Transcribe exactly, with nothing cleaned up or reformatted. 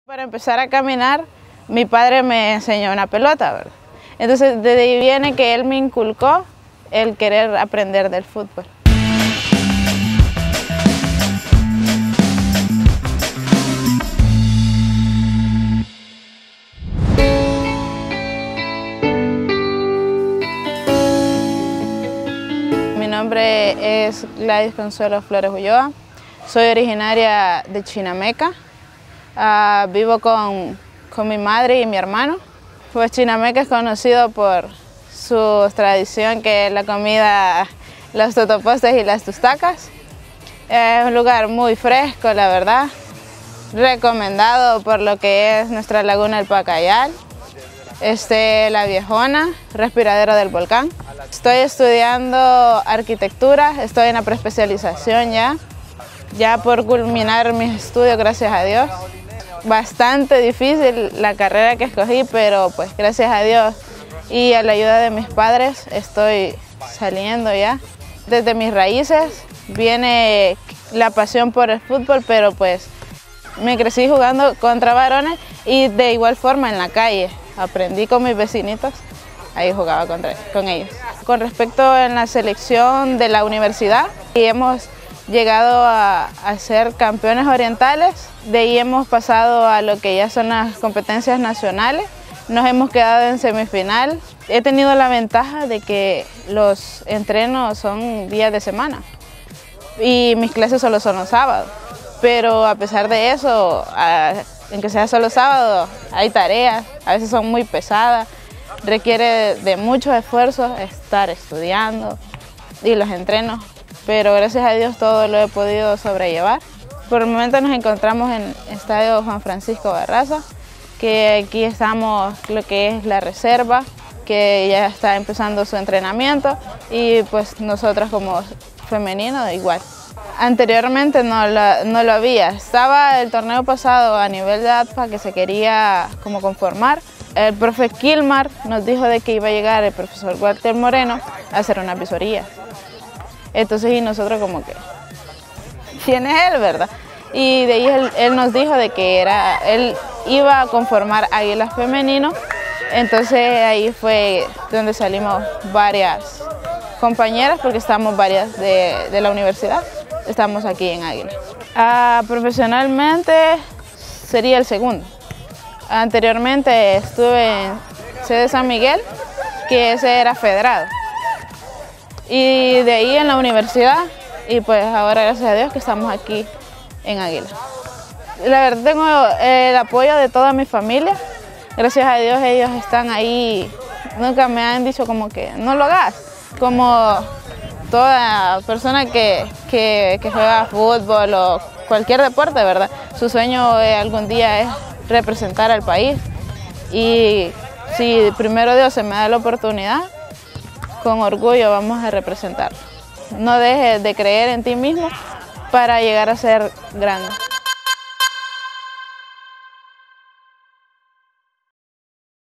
Para empezar a caminar, mi padre me enseñó una pelota, ¿verdad? Entonces, desde ahí viene que él me inculcó el querer aprender del fútbol. Mi nombre es Gladys Consuelo Flores Ulloa, soy originaria de Chinameca. Uh, vivo con, con mi madre y mi hermano. Pues Chinameca es conocido por su tradición, que es la comida, los totopostes y las tustacas. Es un lugar muy fresco, la verdad. Recomendado por lo que es nuestra laguna del Pacayal, este, La Viejona, respiradero del volcán. Estoy estudiando arquitectura, estoy en la preespecialización ya, ya por culminar mis estudios, gracias a Dios. Bastante difícil la carrera que escogí, pero pues gracias a Dios y a la ayuda de mis padres estoy saliendo ya. Desde mis raíces viene la pasión por el fútbol, pero pues me crecí jugando contra varones y de igual forma en la calle. Aprendí con mis vecinitos, ahí jugaba contra, con ellos. Con respecto en la selección de la universidad, y hemos llegado a, a ser campeones orientales, de ahí hemos pasado a lo que ya son las competencias nacionales, nos hemos quedado en semifinal. He tenido la ventaja de que los entrenos son días de semana y mis clases solo son los sábados, pero a pesar de eso, a, en que sea solo sábado, hay tareas, a veces son muy pesadas, requiere de mucho esfuerzo estar estudiando y los entrenos. Pero gracias a Dios todo lo he podido sobrellevar. Por el momento nos encontramos en el Estadio Juan Francisco Barraza, que aquí estamos lo que es la reserva, que ya está empezando su entrenamiento, y pues nosotros como femenino igual. Anteriormente no lo, no lo había, estaba el torneo pasado a nivel de A D F A que se quería como conformar. El profe Kilmar nos dijo de que iba a llegar el profesor Walter Moreno a hacer una visoría. Entonces, y nosotros como que, ¿quién es él, verdad? Y de ahí él, él nos dijo de que era, él iba a conformar Águilas Femenino. Entonces ahí fue donde salimos varias compañeras, porque estamos varias de, de la universidad, estamos aquí en Águilas. Ah, profesionalmente sería el segundo. Anteriormente estuve en C D San Miguel, que ese era federado. Y de ahí en la universidad, y pues ahora gracias a Dios que estamos aquí en Águila. La verdad tengo el apoyo de toda mi familia, gracias a Dios ellos están ahí, nunca me han dicho como que no lo hagas, como toda persona que, que, que juega fútbol o cualquier deporte, ¿verdad? Su sueño eh, algún día es representar al país, y si primero Dios se me da la oportunidad, con orgullo vamos a representar. No dejes de creer en ti mismo para llegar a ser grande.